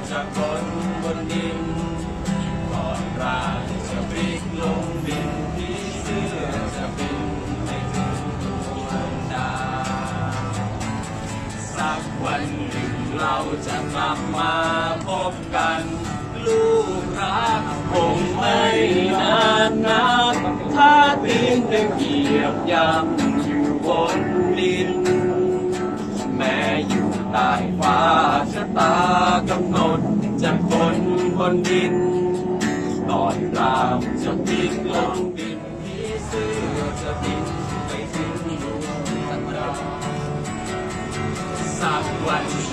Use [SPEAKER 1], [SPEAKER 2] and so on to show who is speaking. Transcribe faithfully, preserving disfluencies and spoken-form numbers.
[SPEAKER 1] จากคนบนดินก่อนร่างจะพลิกลงดินผีเสื้อจะบินไปถึงดวงดาวสักวันหนึ่งเราจะกลับมาพบกันลูกรักคงไม่นานนักถ้าตีนยังเหยียบย่ำอยู่บนดินแม้อยู่ใต้ฟ้าชะตากำหนดจากคนบนดินก่อนเราจะพลิกลงดินผีเสื้อจะบินไปถึงดวงดาวสักวัน